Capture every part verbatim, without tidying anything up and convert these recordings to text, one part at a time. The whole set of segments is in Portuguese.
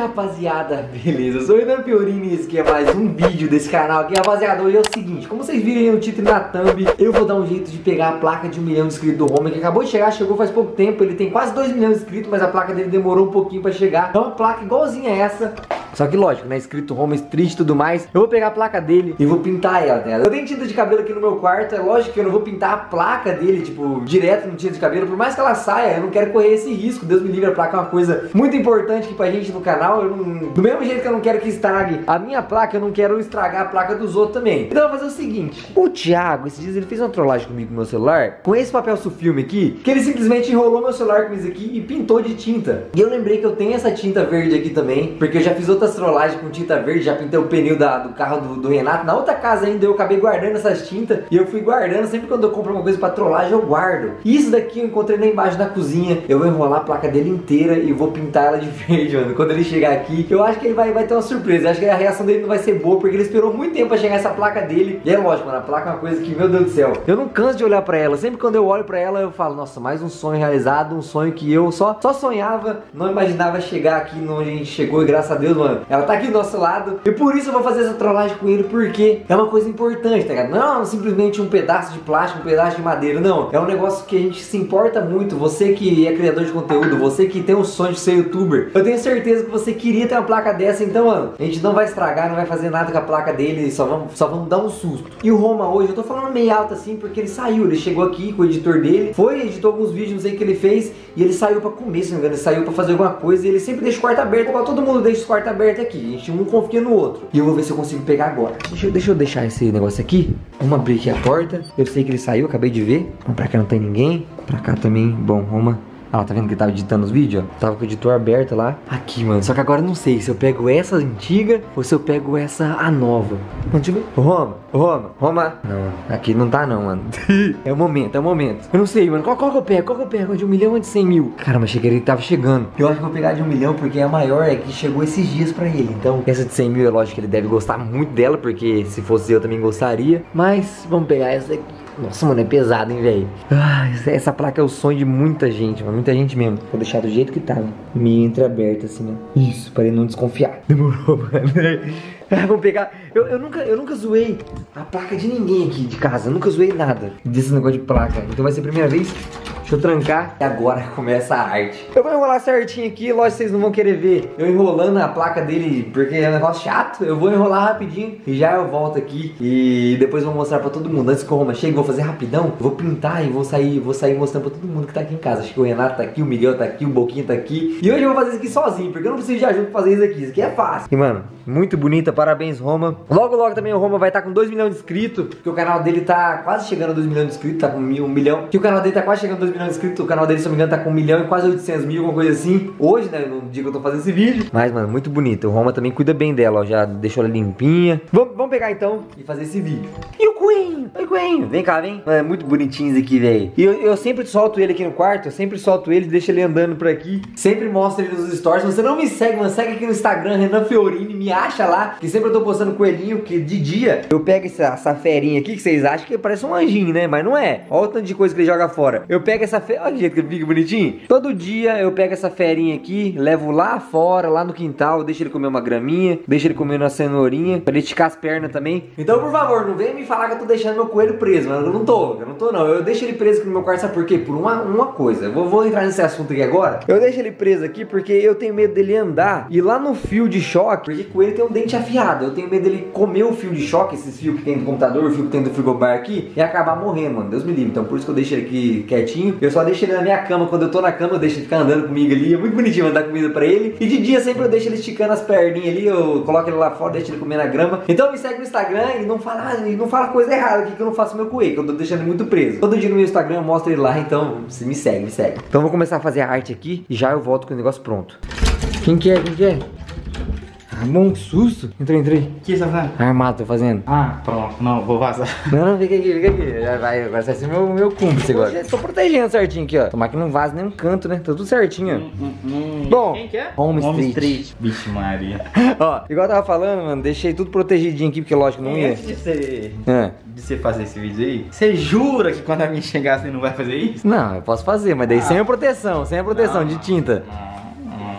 rapaziada, beleza? Eu sou o Renan Fiorini e esse aqui é mais um vídeo desse canal aqui. Rapaziada, hoje é o seguinte, como vocês viram aí no título e na thumb, eu vou dar um jeito de pegar a placa de um milhão de inscritos do Roma, que acabou de chegar, chegou faz pouco tempo. Ele tem quase dois milhões de inscritos, mas a placa dele demorou um pouquinho pra chegar. É uma placa igualzinha a essa, só que lógico, né, escrito Roma Street e tudo mais. Eu vou pegar a placa dele e vou pintar ela, né? Eu tenho tinta de cabelo aqui no meu quarto, é lógico que eu não vou pintar a placa dele, tipo, direto no tinta de cabelo. Por mais que ela saia, eu não quero correr esse risco. Deus me livre, a placa é uma coisa muito importante aqui pra gente no canal. Eu não... Do mesmo jeito que eu não quero que estrague a minha placa, eu não quero estragar a placa dos outros também. Então eu vou fazer o seguinte: o Thiago, esses dias ele fez uma trollagem comigo com meu celular, com esse papel sulfilme aqui, que ele simplesmente enrolou meu celular com isso aqui e pintou de tinta. E eu lembrei que eu tenho essa tinta verde aqui também, porque eu já fiz outras trollagens com tinta verde, já pintei o pneu da, do carro do, do Renato. Na outra casa ainda eu acabei guardando essas tintas e eu fui guardando. Sempre quando eu compro uma coisa pra trollagem eu guardo. E isso daqui eu encontrei lá embaixo na cozinha. Eu vou enrolar a placa dele inteira e vou pintar ela de verde, mano. Quando ele chegar aqui, eu acho que ele vai, vai ter uma surpresa. Eu acho que a reação dele não vai ser boa, porque ele esperou muito tempo pra chegar essa placa dele. E é lógico, mano, a placa é uma coisa que, meu Deus do céu, eu não canso de olhar pra ela. Sempre quando eu olho pra ela eu falo, nossa, mais um sonho realizado. Um sonho que eu só, só sonhava, não imaginava chegar aqui onde a gente chegou. E graças a Deus, mano, ela tá aqui do nosso lado. E por isso eu vou fazer essa trollagem com ele, porque é uma coisa importante, tá ligado? Não simplesmente um pedaço de plástico, um pedaço de madeira, não. É um negócio que a gente se importa muito. Você que é criador de conteúdo, você que tem o sonho de ser youtuber, eu tenho certeza que você queria ter uma placa dessa. Então, mano, a gente não vai estragar, não vai fazer nada com a placa dele, só vamos, só vamos dar um susto. E o Roma hoje, eu tô falando meio alto assim, porque ele saiu, ele chegou aqui com o editor dele, foi, editou alguns vídeos, não sei o que ele fez, e ele saiu pra comer, se não me engano, ele saiu pra fazer alguma coisa, e ele sempre deixa o quarto aberto, igual todo mundo deixa o quarto aberto aqui. A gente um confia no outro. E eu vou ver se eu consigo pegar agora. Deixa eu, deixa eu deixar esse negócio aqui. Vamos abrir aqui a porta. Eu sei que ele saiu, acabei de ver. Pra cá não tem ninguém. Pra cá também. Bom, Roma. Ah, tá vendo que ele tava editando os vídeos, ó? Tava com o editor aberto lá. Aqui, mano. Só que agora eu não sei se eu pego essa antiga ou se eu pego essa a nova. Mano, deixa eu ver. Ô, Roma, ô, Roma, Roma. Não, aqui não tá não, mano. É o momento, é o momento. Eu não sei, mano. Qual, qual que eu pego? Qual que eu pego? De um milhão ou de cem mil? Caramba, achei que ele tava chegando. Eu acho que eu vou pegar de um milhão porque a maior é que chegou esses dias pra ele. Então, essa de cem mil é lógico que ele deve gostar muito dela, porque se fosse eu também gostaria. Mas vamos pegar essa daqui. Nossa, mano, é pesado, hein, velho. Ah, essa placa é o sonho de muita gente, mano. Muita gente mesmo. Vou deixar do jeito que tá, né? Meio entreaberto, assim, ó. Isso, para ele não desconfiar. Demorou, mano. Ah, vamos pegar. Eu, eu, nunca, eu nunca zoei a placa de ninguém aqui de casa. Eu nunca zoei nada desse negócio de placa. Então vai ser a primeira vez. Deixa eu trancar. E agora começa a arte. Eu vou enrolar certinho aqui. Lógico que vocês não vão querer ver eu enrolando a placa dele, porque é um negócio chato. Eu vou enrolar rapidinho e já eu volto aqui. E depois vou mostrar pra todo mundo. Antes que o Roma chegue, vou fazer rapidão. Vou pintar e vou sair, vou sair mostrando pra todo mundo que tá aqui em casa. Acho que o Renato tá aqui, o Miguel tá aqui, o Boquinha tá aqui. E hoje eu vou fazer isso aqui sozinho, porque eu não preciso de ajuda pra fazer isso aqui. Isso aqui é fácil. E, mano, muito bonita. Parabéns, Roma. Logo, logo também o Roma vai estar tá com dois milhões de inscritos. Porque o canal dele tá quase chegando a dois milhões de inscritos. Tá com um milhão. Que o canal dele tá quase chegando a dois milhões de inscritos. O canal dele, se não me engano, tá com um milhão e quase oitocentos mil, alguma coisa assim. Hoje, né, no dia que eu tô fazendo esse vídeo. Mas, mano, muito bonita. O Roma também cuida bem dela, ó. Já deixou ela limpinha. Vamos, vamos pegar então e fazer esse vídeo. E o coelho? Oi, coelho. Vem cá, vem. Mano, é muito bonitinho isso aqui, velho. E eu, eu sempre solto ele aqui no quarto. Eu sempre solto ele, deixo ele andando por aqui. Sempre mostro ele nos stories. Se você não me segue, mano, segue aqui no Instagram, Renan Fiorini. Me acha lá, que sempre eu tô postando coelhinho. Que de dia eu pego essa, essa ferinha aqui, que vocês acham que parece um anjinho, né? Mas não é. Olha o tanto de coisa que ele joga fora. Eu pego essa ferinha. Olha o jeito que ele fica bonitinho. Todo dia eu pego essa ferinha aqui, levo lá fora, lá no quintal. Deixo ele comer uma graminha, deixo ele comer uma cenourinha, pra ele esticar as pernas também. Então, por favor, não venha me falar que eu tô deixando meu coelho preso, mano. Eu não tô, eu não tô não. Eu deixo ele preso aqui no meu quarto, sabe por quê? Por uma, uma coisa. Eu vou, vou entrar nesse assunto aqui agora. Eu deixo ele preso aqui porque eu tenho medo dele andar e lá no fio de choque, porque coelho tem um dente afiado. Eu tenho medo dele comer o fio de choque, esses fios que tem do computador, o fio que tem do frigobar aqui, e acabar morrendo, mano. Deus me livre. Então por isso que eu deixo ele aqui quietinho. Eu só deixo ele na minha cama. Quando eu tô na cama, eu deixo ele ficar andando comigo ali. É muito bonitinho mandar comida pra ele. E de dia sempre eu deixo ele esticando as perninhas ali. Eu coloco ele lá fora, deixo ele comer na grama. Então me segue no Instagram e não fala, e não fala coisa errada aqui que eu não faço meu coelho, que eu tô deixando ele muito preso. Todo dia no meu Instagram eu mostro ele lá. Então se me segue, me segue. Então eu vou começar a fazer a arte aqui e já eu volto com o negócio pronto. Quem que é? Quem que é? Bom, que susto. Entrei, entrei. O que você tá fazendo? Armado, tô fazendo. Ah, pronto. Não, vou vazar. Não, não, fica aqui, fica aqui. Já vai, agora vai ser meu, meu cúmplice agora. Tô protegendo certinho aqui, ó. Tomar que não vaze nenhum canto, né? Tá tudo certinho, ó. Hum, hum, hum. Bom, quem que é? Home, Home Street. Street. Vixe Maria. Ó, igual eu tava falando, mano, deixei tudo protegidinho aqui, porque lógico não ia. Antes de você, É. de você fazer esse vídeo aí, você jura que quando a minha chegar você não vai fazer isso? Não, eu posso fazer, mas daí Ah. sem a proteção, sem a proteção Não, de tinta. não, não.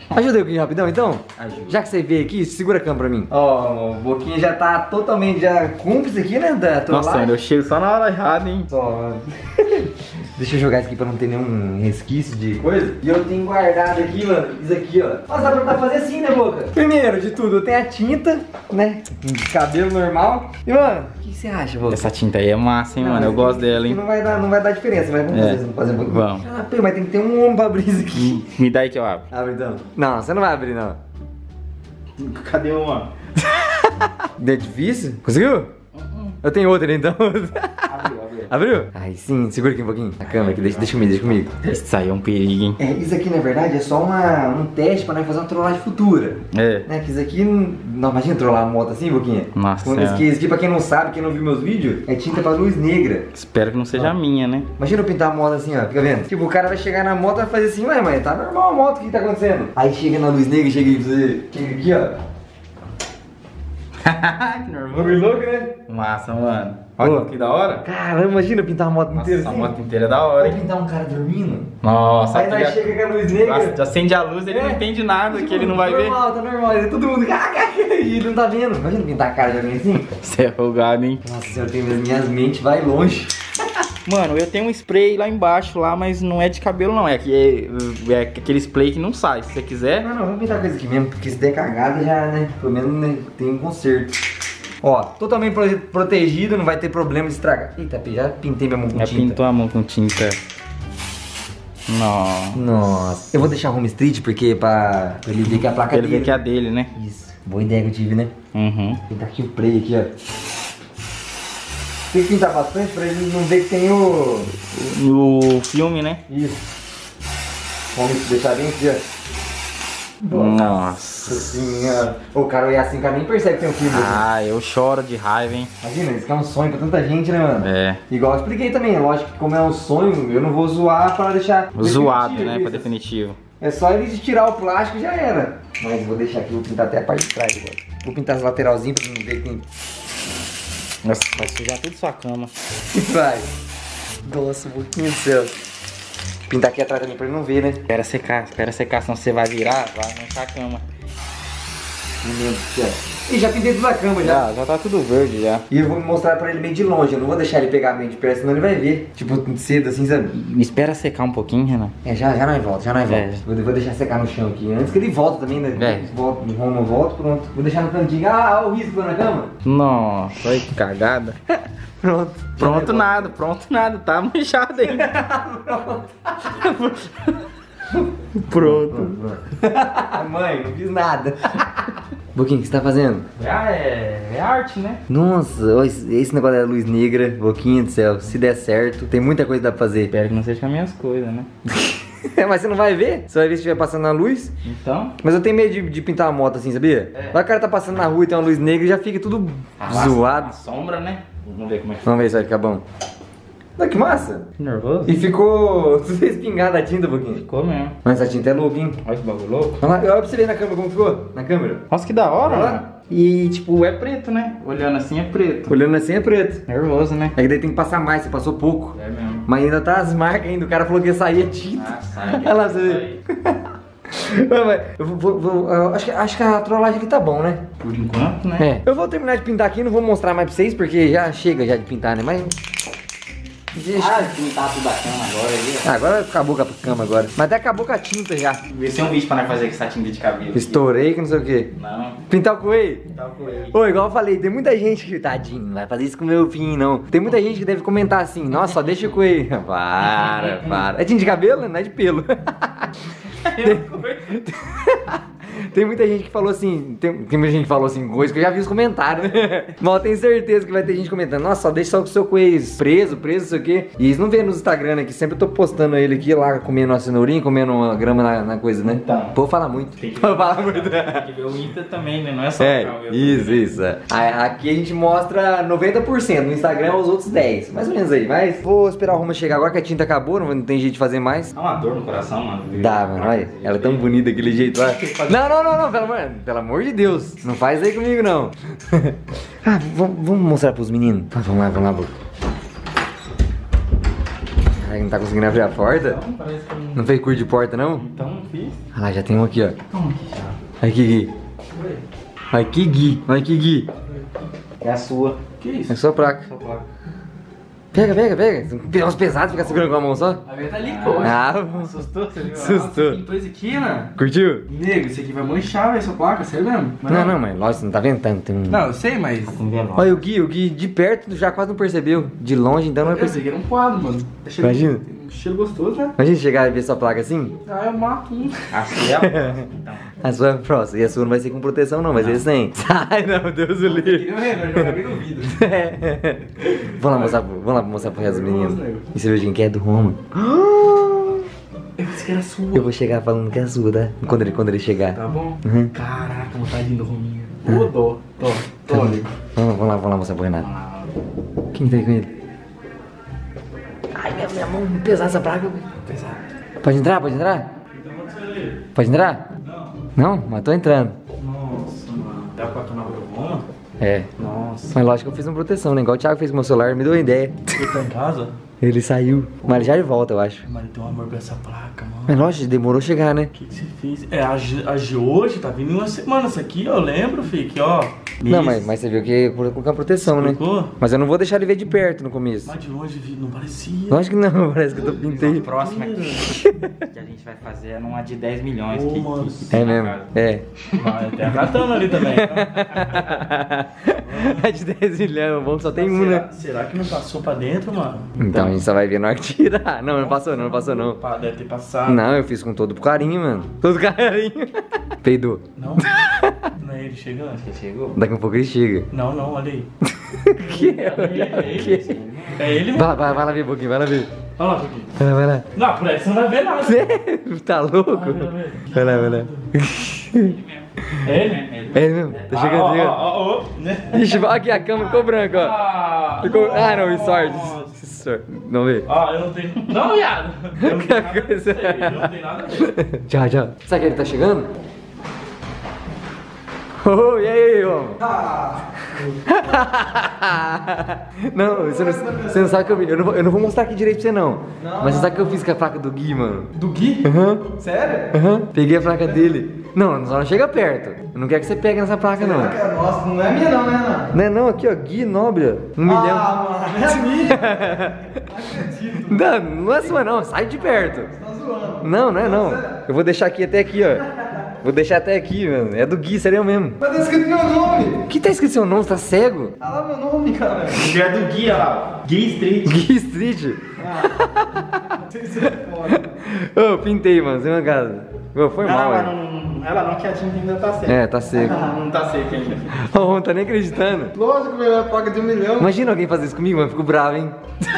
Ajuda eu aqui rapidão, então? Ajuda. Já que você veio aqui, segura a câmera pra mim. Ó, o Boquinha já tá totalmente já cúmplice aqui, né? Da Nossa, trollagem. eu chego só na hora errada, hein? Só, mano. Deixa eu jogar isso aqui pra não ter nenhum resquício de coisa. E eu tenho guardado aqui, mano, isso aqui, ó. Nossa, dá pra fazer assim, né, Boca? Primeiro de tudo, eu tenho a tinta, né? De cabelo normal. E, mano, o que você acha, Boca? Essa tinta aí é massa, hein, Não, mano? Eu que- gosto dela, hein? que Não vai dar, não vai dar diferença, mas vamos É. fazer, vamos fazer um pouquinho. Vamos. Ah, pô, mas tem que ter um homem pra abrir isso aqui. Me dá aí que eu abro. Abre então. Não, você não vai abrir, não. Cadê uma? É difícil? Conseguiu? Eu tenho outra, então. Abriu, abriu. Abriu? Ai, sim. Segura aqui um pouquinho. A câmera aqui, deixa, deixa comigo, deixa comigo. Isso aí é um perigo, hein? É, isso aqui, na verdade, é só uma, um teste pra nós fazer uma trollagem futura. É. Né, que isso aqui, não, imagina trollar a moto assim, Boquinha? Nossa Isso Senhora. aqui, isso aqui, pra quem não sabe, quem não viu meus vídeos, é tinta pra luz negra. Espero que não seja a minha, né? Imagina eu pintar a moto assim, ó, fica vendo? Tipo, o cara vai chegar na moto e vai fazer assim, ué, mas tá normal a moto, o que tá acontecendo? Aí chega na luz negra, chega aí, chega aqui, ó. Que nervoso. Bagulho louco, né? Massa, mano. Olha Pô. que da hora. Caramba, imagina pintar a moto Nossa, inteira essa assim. moto inteira é da hora, Ou hein? pintar um cara dormindo. Nossa, Aí aqui nós já- chega com a luz negra. Nossa, acende a luz, ele É. não entende nada, Tipo, que ele não vai ver. normal, tá normal, ele- todo mundo e ele não tá vendo. Imagina pintar a cara de alguém assim. Você é folgado, hein? Nossa senhora, tem minhas, minhas mentes, vai longe. Mano, eu tenho um spray lá embaixo, lá, mas não é de cabelo não, é, que é, é aquele spray que não sai, se você quiser. Não, não, vamos pintar coisa aqui mesmo, porque se der cagada já, né, pelo menos né, tem um conserto. Ó, totalmente pro- protegido, não vai ter problema de estragar. Eita, já pintei minha mão com Já tinta. pintou a mão com tinta. Nossa. Nossa. Eu vou deixar home street porque pra, pra ele ver que é a placa Ele vê dele. que é a dele, né? Isso, boa ideia que eu tive, né? Uhum. Pintar aqui o play aqui, ó. Tem que pintar bastante pra ele não ver que tem o... O filme, né? Isso. Vamos deixar bem aqui, ó. Nossa. Assim, ó. O cara olhar assim, o cara nem percebe que tem um filme. Ah, eu choro de raiva, hein? Imagina, isso aqui é um sonho pra tanta gente, né, mano? É. Igual eu expliquei também, lógico que como é um sonho, eu não vou zoar pra deixar Zoado, definitivo né? isso. Pra definitivo. É só ele tirar o plástico e já era. Mas eu vou deixar aqui, vou pintar até a parte de trás agora. Vou pintar as lateralzinhas pra não ver que tem... Nossa, vai sujar tudo sua cama. Vai. Nossa, um pouquinho do céu. Pintar aqui atrás também pra ele não ver, né? Espera secar, espera secar, senão você vai virar, vai manchar a cama. Não lembro o que é. Ih, já pintei tudo a cama já. Já, já tá tudo verde já. E eu vou mostrar pra ele meio de longe, eu não vou deixar ele pegar meio de perto, senão ele vai ver. Tipo, cedo assim, sabe? Me espera secar um pouquinho, Renan. É, já, já nós volta, já nós É. volta. Vou, vou deixar secar no chão aqui. Antes que ele volta também, né? É. Volta, o Roma volta, pronto. Vou deixar no cantinho. Ah, olha o risco lá na cama. Nossa, olha que cagada. Pronto. Pronto nada, pronto nada, tá manchado ainda. Pronto. Mãe, não fiz nada. Boquinha, o que você tá fazendo? Ah, é, é arte, né? Nossa, ó, esse esse negócio da luz negra, Boquinha do céu, se der certo, tem muita coisa que dá pra fazer. Espero que não seja com as minhas coisas, né? Mas você não vai ver? Você vai ver se estiver passando na luz. Então, Mas eu tenho medo de, de pintar a moto assim, sabia? É. Vai o cara tá passando na rua e tem uma luz negra e já fica tudo a zoado. sombra, né? Vamos ver como é que Vamos ver se vai ficar bom. Olha que massa! fica. Nervoso? E ficou tudo espingado a tinta, Boquinha. Ficou mesmo. Mas essa tinta é louca, hein? Olha que bagulho louco. Olha lá, olha pra você ver na câmera como ficou. Na câmera. Nossa, que da hora, Olha lá. mano. E, tipo, é preto, né? Olhando assim é preto. Olhando assim é preto. Nervoso, né? É que daí tem que passar mais, você passou pouco. É mesmo. Mas ainda tá as marcas ainda, o cara falou que ia sair a tinta. Ah, sai. Olha lá, você vê. Não, mas eu vou, vou- vou- eu acho, que, acho que a trollagem aqui tá bom, né? Por enquanto, né? É. Eu vou terminar de pintar aqui, não vou mostrar mais pra vocês, porque já chega já de pintar, né? Mas... Deixa- Ah, pintar tudo a cama agora aí. Ah, agora acabou com a cama agora. Mas até acabou com a tinta já. Vê se é um vídeo pra nós fazer com essa tinta de cabelo. Estourei que não sei o que. Não, Pintar o coelho. tá com ele. Ô, igual eu falei, tem muita gente que, tadinho, não vai fazer isso com o meu fim, não. Tem muita gente que deve comentar assim, nossa, só deixa o coelho. Para, para. É tinta de cabelo? Não é de pelo. Tem muita gente que falou assim, tem, tem muita gente que falou assim, coisa que eu já vi os comentários, né? Mas eu tenho certeza que vai ter gente comentando, nossa, só deixa só com o seu coelho preso, preso, não sei o quê. E eles não vê nos Instagram aqui, sempre eu tô postando ele aqui lá, comendo uma cenourinha, comendo uma grama na, na coisa, né? Então. Pô, fala muito. Tem que Pô, fala muito. Tem que ver o Insta também, né? Não é só É, ficar vendo isso, tudo, né? isso. É. A- Aqui a gente mostra noventa por cento, no Instagram os outros dez, mais ou menos aí, mas vou esperar a Roma chegar agora que a tinta acabou, não, não tem jeito de fazer mais. Dá uma dor no coração, mano. Dá, mano, olha, ela é tão bonita daquele jeito lá. Não, não, não, não, pelo amor, pelo amor de Deus, não faz aí comigo não. Ah, vamos, vamos mostrar pros meninos? Ah, vamos lá, vamos lá, Boca. Será que não tá conseguindo abrir a porta? Não, parece que não. Não fez curso de porta, não? Então não fiz. Ah lá, já tem um aqui, ó. Toma aqui já. Olha que Gui. Olha que Gui. Olha que Gui. É a sua. Que isso? É sua placa. Sua placa. Pega, pega, pega. Tem uns pesados, ficar segurando com a mão só. A minha tá ali, pô. Ah, Assustou, você viu? Assustou. Nossa, pintou isso aqui, né? curtiu? Nego, isso aqui vai manchar, velho, sua placa, sério mesmo? Mas Não, não, mas lógico, você não tá ventando. Tem um... Não, eu sei, mas... Olha o Gui, o Gui de perto já quase não percebeu. De longe, então não vai Eu sei perceber. que era um quadro, mano. Tá cheiro- Imagina. Tem um cheiro gostoso, né? Imagina chegar e ver sua placa assim. Ah, eu mato um. Assim é então. A sua é próxima. E a sua não vai ser com proteção, não, vai ser sem. Sai, não, Deus o livre. Eu lembro, eu jogar bem no vidro. É. Vamos lá mostrar, pro- vamos lá mostrar pro resto dos meninos. Nego. E você viu quem que é do Roma? Eu pensei que era sua. Eu vou chegar falando que é sua, tá? Quando ele, quando ele chegar. Tá bom? Uhum. Caraca, vontade do Rominho. Ô, dó. Dó. Dó, nego. Vamos, vamos lá, vamos lá mostrar pro Renato. Ah, Quem tá aí com ele? Ai, minha, minha mão pesada essa praga. pesado. Pode entrar, pode entrar? Pode entrar? Não. Não? Mas tô entrando. Nossa, mano. Dá pra tomar pro Roma? É. Nossa. Mas lógico que eu fiz uma proteção, né? Igual o Thiago fez com o meu celular, me deu uma ideia. Você tá em casa? Ele saiu. Mas ele já de volta, eu acho. Mano, tem um amor pra essa placa, mano. Mas lógico, demorou a chegar, né? O que, que você fez? É, a de, a de hoje tá vindo em uma semana. Essa aqui eu lembro, filho, que ó. Não, mas, mas você viu que eu vou colocar proteção, né? Colocou? Mas eu não vou deixar ele ver de perto no começo. Mas de longe vi, não parecia. Lógico que não, parece que eu tô pintei. Próxima aqui que a gente vai fazer é numa de dez milhões. Ô, que, mano. que, que tem É na mesmo, casa. é. Ah, tem a katana ali também. É de dez milhões, bom que só tem um, será, né? será que não passou pra dentro, mano? Então a gente só vai ver na hora que tirar. Não, não passou não, não passou não. Pá, deve ter passado. Não, eu fiz com todo carinho, mano. Todo carinho. Peidou. Não? Não é ele chegando? Você chegou? Daqui a pouco ele chega. Não, não, olha aí. Que? É ele? Que? É ele, mano? Vai, vai, vai lá ver um pouquinho, vai lá ver. Olha lá, Pouquinho. Vai lá, vai lá. Não, por aí você não vai ver nada. Você tá louco? Vai lá, vai lá. É ele? É ele mesmo, tá chegando, Ah, ó, chegando. ó, ó, ó, né? Ixi, aqui a câmera ficou branca, ó. Ah, Ficou... Ah, não, nossa. sorte. Sorte. Vamos ver. Ah, eu não tenho. Não, viado. Eu não tenho nada a ver. coisa. Eu não tenho nada a ver. Tchau, tchau. Sabe que ele tá chegando? Oh, e aí, homem? Não, você não, você não sabe que eu vi. Eu não, vou, eu não vou mostrar aqui direito pra você, não. Mas você sabe que eu fiz com a placa do Gui, mano? Do Gui? Aham. Sério? Aham. Peguei a placa dele. Não, só não chega perto. Eu não quero que você pegue nessa placa, não. Nossa, não é minha não, né, Renan? Não é não, aqui, ó. Gui Nóbrega. Um milhão. Ah, mano, é minha. Não acredito. Não, não é sua, não. Sai de perto. Tá zoando. Não, não é não. Eu vou deixar aqui até aqui, ó. Vou deixar até aqui, mano. É do Gui, seria eu mesmo. Mas tá escrito meu nome. O que tá escrito seu nome? Você tá cego? Olha lá meu nome, cara. É do Gui, olha lá. Gui Street. Gui Street. Isso é foda. Ô, pintei, mano. Sem mancada. Ô, foi mal, Não, velho. não, não, ela não, que a tinta ainda tá seca. É, tá seco. Não tá seca ainda. Ô, não tá nem acreditando. Lógico, velho, a placa de um milhão. Imagina alguém fazer isso comigo, mano. Fico bravo, hein?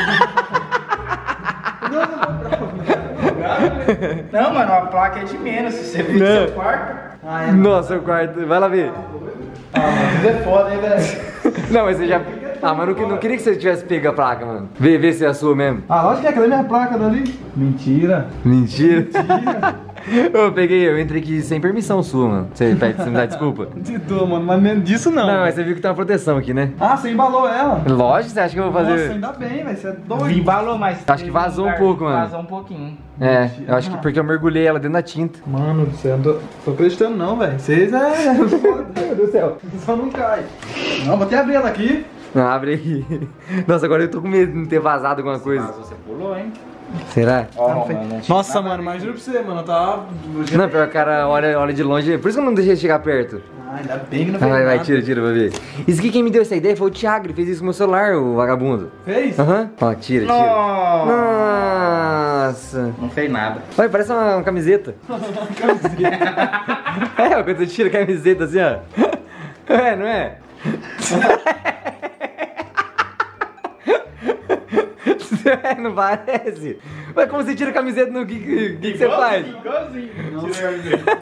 Não, mano, a placa é de menos. Se você vir Não. no seu quarto. Ah, é. Nossa, o quarto. Vai lá ver. Ah, mas isso é foda, hein, velho. Não, mas você já... Ah, mas não, não queria que você tivesse pego a placa, mano. Vê, vê se é a sua mesmo. Ah, lógico que é aquela minha placa dali. Mentira. Mentira. Eu peguei, eu entrei aqui sem permissão sua, mano. Você, pede, você me dá desculpa? De dor, mano, mas menos disso não. Não, mas você viu que tem uma proteção aqui, né? Ah, você embalou ela. Lógico, você acha que eu vou fazer... Nossa, ainda bem, velho, você é doido. Embalou, mas. Acho que vazou um pouco, mano. Vazou um pouquinho. É, eu acho que porque eu mergulhei ela dentro da tinta. Mano do céu, não tô, tô acreditando não, velho. Vocês é foda. Meu Deus do céu. Só não cai. Não, vou até abrir ela aqui. Não, abre aí. Nossa, agora eu tô com medo de não ter vazado alguma coisa. Mas você pulou, hein? Será? Ó, Não, mano, foi- não tinha Nossa, nada mano, a mas ver. juro pra você, mano, eu tava... Não, pior que o cara olha, olha de longe. Por isso que eu não deixei ele chegar perto. Ah, ainda bem que não Vai, fez vai, vai, nada. tira, tira pra ver. Isso aqui quem me deu essa ideia foi o Thiago, ele fez isso com o meu celular, o vagabundo. Fez? Aham. Ó, tira, tira. Nossa. Nossa. Não fez nada. Olha, parece uma, uma camiseta. É, quando você tira a camiseta assim, ó. É, não é? É, não parece? Mas como você tira a camiseta no que, que, que, que você faz? Igualzinho. Tira a camiseta.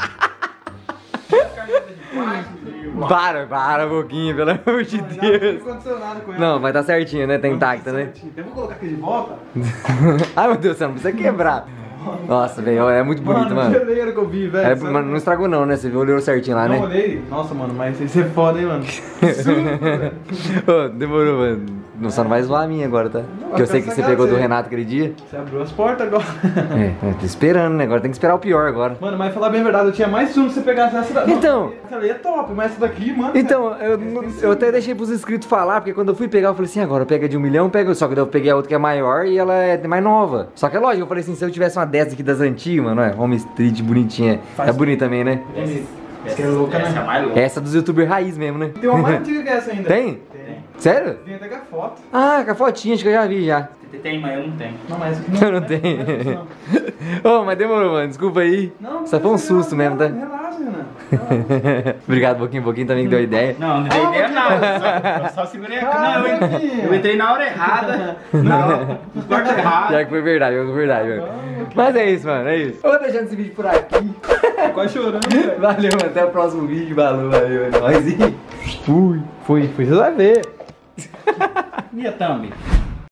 Para, para um pouquinho, pelo amor de Não Deus. aconteceu nada com ela. Não, mas tá certinho, né? Tá intacta, né? Eu vou colocar aqui de volta. Ai, meu Deus, você não precisa quebrar. Nossa, velho, é muito bonito, Mano, mano. que oleiro que eu vi, velho. É, Sabe? mano, não estragou não, né? Você viu, olhou certinho lá, Não né? olhei. Nossa, mano, mas isso é foda, hein, mano. Ô, demorou, mano. Não, só não vai zoar a minha agora, tá? Porque eu sei que você pegou do Renato aquele dia. Você abriu as portas agora. É, eu tô esperando, né? Agora tem que esperar o pior agora. Mano, mas falar bem a verdade, eu tinha mais um se você pegasse essa daqui. Então. Essa daí é top, mas essa daqui, mano. Então, eu, eu até deixei pros inscritos falar, porque quando eu fui pegar, eu falei assim, agora pega de um milhão, pega. Só que eu peguei a outra que é maior e ela é mais nova. Só que é lógico, eu falei assim, se eu tivesse uma dessa aqui das antigas, mano, é Home Street bonitinha. Faz É bonita também, né? Essa é louca, Essa é né? a mais louca. Essa é dos youtubers raiz mesmo, né? Tem uma mais antiga que essa ainda. Tem? Tem. Sério? Vem até com a foto. Ah, com a fotinha, acho que eu já vi já. Tem, mas eu não tenho. Não, mas essa aqui não. Eu não né? tenho. Não, Ô, mas demorou, mano. Desculpa aí. não, Só foi um susto mesmo, tá? Relaxa, Renan. Obrigado, Boquinho. Boquinho também que deu a ideia. Não, não dei ideia não. Eu só, eu só segurei a Ah, câmera. Não, eu, eu entrei na hora errada. Não, no quarto errado. Já que foi verdade, foi verdade, mano. Mas é isso, mano. É isso. Eu vou deixando esse vídeo por aqui. Quase chorando, velho. Valeu, mano. Até o próximo vídeo. Valeu, valeu. É nóis. E fui. Fui, fui, você vai ver. E a thumb?